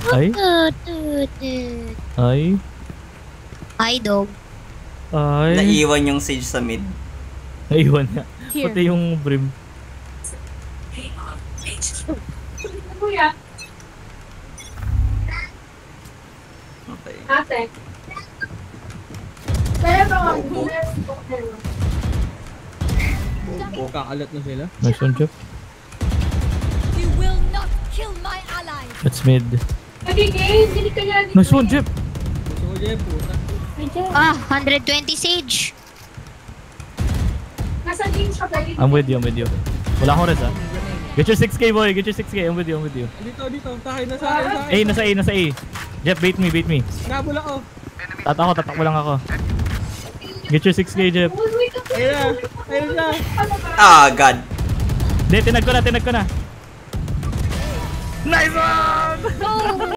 Ay? Ay? Ay, dog. Ay? Naiwan yung Sage sa mid. Naiwan nga. Pati yung Brim. Okay. Ate. Bobo. Kakalat na sila. Nice one, Jeff. You will not kill my ally. That's mid. Nagiging, hindi ka niya. Nice one, Jeff! Gusto ko dyan, puta. 120 Sage. Nasa game siya ba? I'm with you, I'm with you. Wala akong res, ah. Get your 6k, boy. Get your 6k. I'm with you, I'm with you. Dito. Tahay na sa akin. A, nasa A. Jeff, bait me. Nabula ko. Tatakbo lang ako. Get your 6k, Jeff. Ayun na. Ah, God. Hindi, tinag ko na. Nice one! Go.